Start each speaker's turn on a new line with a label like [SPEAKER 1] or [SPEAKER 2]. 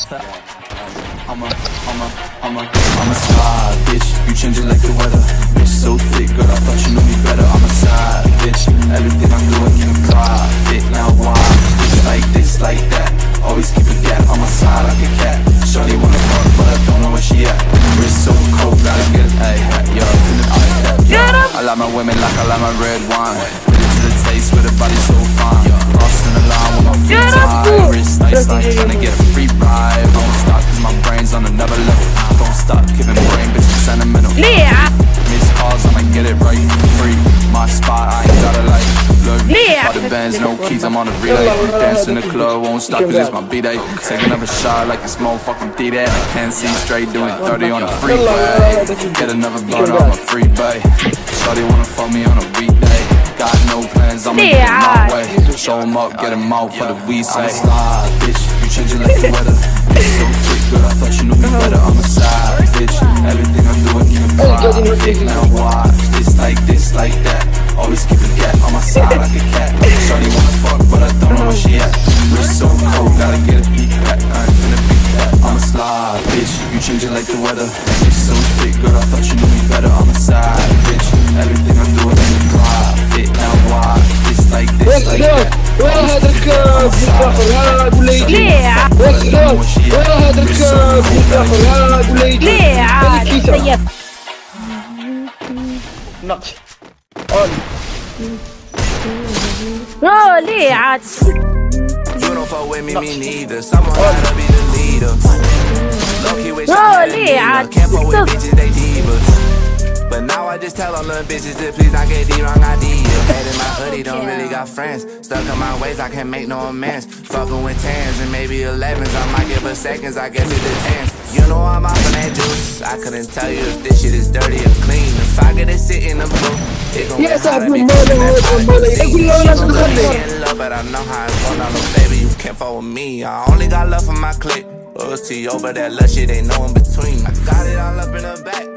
[SPEAKER 1] I'm a side bitch. You change it like the weather. Bitch so thick, girl, I thought you knew me better. I'm a side bitch. Everything I do, I keep it private. Now why? Bitch like this, like that. Always keep a gap on my side like a cat. Shorty wanna fuck, but I don't know where she at. Wrist so cold, gotta get it. Ay, yo, feeling like that. Yo, I like my women like I like my red wine. Put it to the taste with a body so fine. Crossing the line with my feet tied. Wrist nice like tryna get a free ride. Don't stop 'cause my brain's on another level. Don't stop giving brain bitches sentimental. Miss calls, I'ma get it right. Free my spot, I ain't gotta like look. All the bands, no keys, I'm on a relay. Dance in the club, won't stop 'cause it's my B-day. Take another shot like it's motherfucking D-Day. I can't see straight, doing 30 on a freeway. Get another blunt on my free bay. Shawty wanna fuck me on a weekday. Got no plans, I'ma get my way. Show 'em up, get 'em out for the weed say. Slide, bitch, you change it like the weather. It's so thick, girl, I thought you knew me better. I'm a side bitch. Everything I do, I keep it private. Now watch this like that. Always keep a gap on my side like a cat. Shawty wanna fuck, but I don't know where she at. Wrist so cold, gotta get a beat back. I ain't finna beat that. I'm a slide bitch. You change it like the weather. It's so thick, girl, I thought you knew me better. I'm a side bitch. Everything I do, I keep it private. Now watch this like that.
[SPEAKER 2] وهذا الكاف بالفخر ولا يجي وهذا الكاف بالفخر ولا يجي
[SPEAKER 3] ليه عاد طيب
[SPEAKER 2] نقش
[SPEAKER 3] ليه عاد
[SPEAKER 4] You don't fuck with me neither. Someone gotta be the leader. Low-key wish I had a leader. Can't fuck with bitches, they divas. But now I just tell all them bitches to please not get the wrong idea. Head in my hoodie, don't really got friends. Stuck in my ways, I can't make no amends. Fucking with 10s and maybe 11s. I might give her seconds, I guess it depends. You know I'm off on that juice. I couldn't tell you if this shit is dirty or clean. If I get to sit in the booth, it gon' get hot to be cooking that love, but I know how it's going on, little baby. You can't fuck with me. I only got love for my clique. OTO, but that love shit ain't no in between. I got it all up in the back.